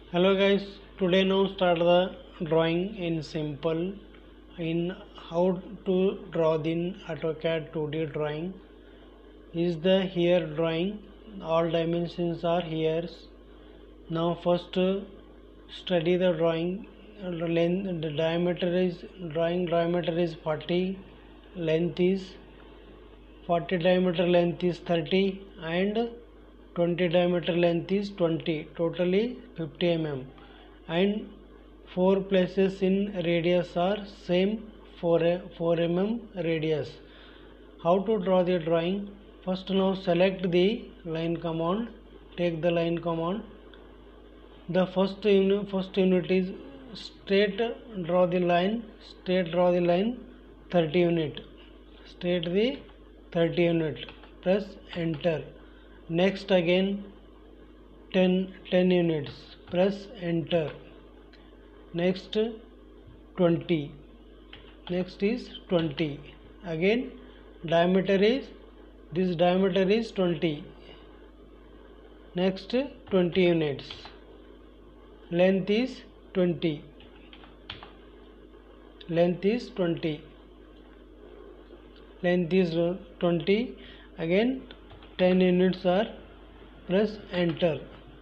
Hello guys, today now start the drawing in simple in how to draw the AutoCAD 2D drawing. Is the here drawing, all dimensions are here. Now first study the drawing. The diameter is 40, length is 40, diameter length is 30 and 20 diameter length is 20, totally 50 mm, and 4 places in radius are same 4 mm radius. How to draw the drawing? First now select the line command, take the line command. The first unit is straight draw the line, 30 unit, straight the 30 unit, press enter. Next again 10 units, press enter. Next 20, next is 20, again diameter is 20, next 20 units, length is 20, length is 20, again 10 units are, press enter.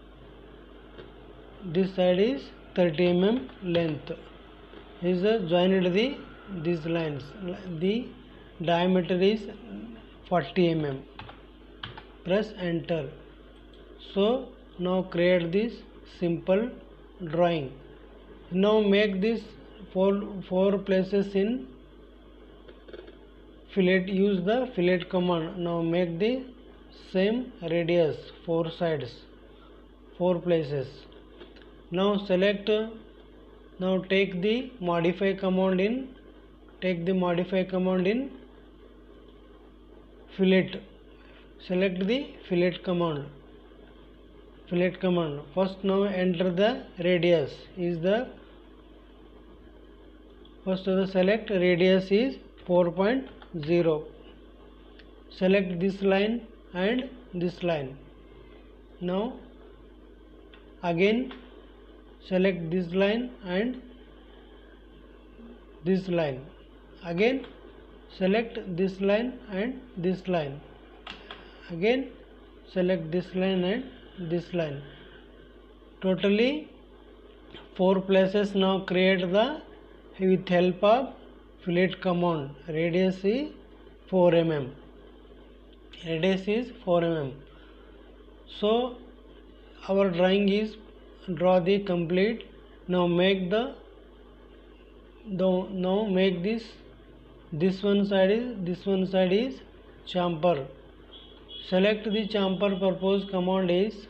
This side is 30 mm length. Is joined these lines. The diameter is 40 mm. Press enter. So now create this simple drawing. Now make this four places in fillet. Use the fillet command. Now make the same radius, 4 sides, 4 places. Now select, now take the modify command in, fillet. Select the fillet command. First now enter the radius. Select radius is 4.0. Select this line and this line. Now again select this line and this line. Again select this line and this line. Again select this line and this line. Totally 4 places now create the with help of fillet command. Radius is 4 mm. So our drawing is draw the complete. Now make this one side is chamfer. Select the chamfer purpose command is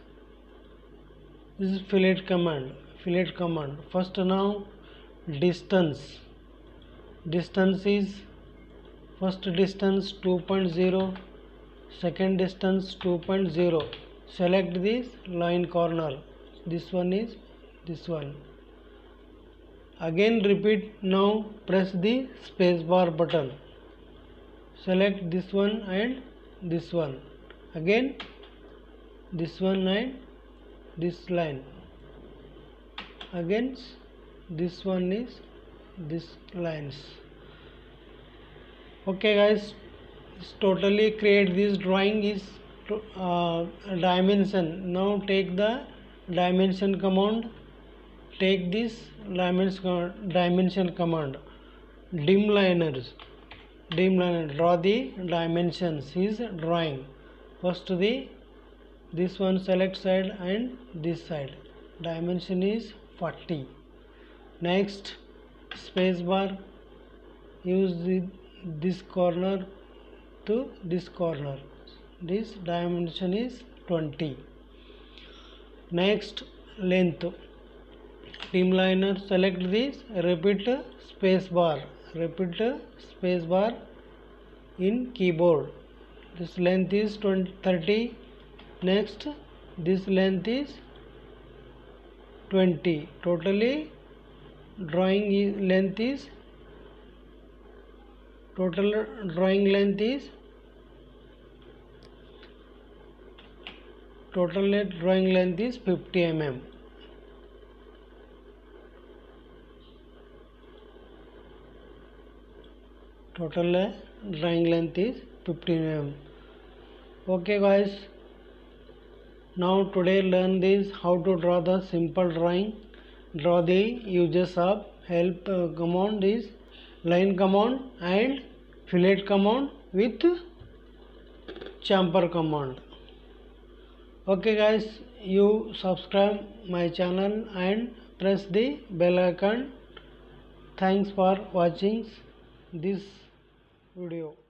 fillet command. First now distance is first distance 2.0, second distance 2.0. Select this line corner. This one is this one. Again repeat. Now press the space bar button. Select this one and this one. Again this one and this line. Again this one is this lines. Okay guys, totally create this drawing is dimension. Now take the dimension command. Take this dimension command. Dim liner. Draw the dimensions. Is drawing. First this one select side and this side. Dimension is 40. Next space bar. Use this corner to this corner. This dimension is 20. Next length. Dim liner. Select this. Repeat space bar in keyboard. This length is 30. Next this length is 20. Totally drawing length is 50 mm. total drawing length is 15 mm. Okay guys, now today learn this how to draw the simple drawing. Draw the uses of help command is line command and fillet command with chamfer command. Okay guys, you subscribe my channel and press the bell icon. Thanks for watching this video.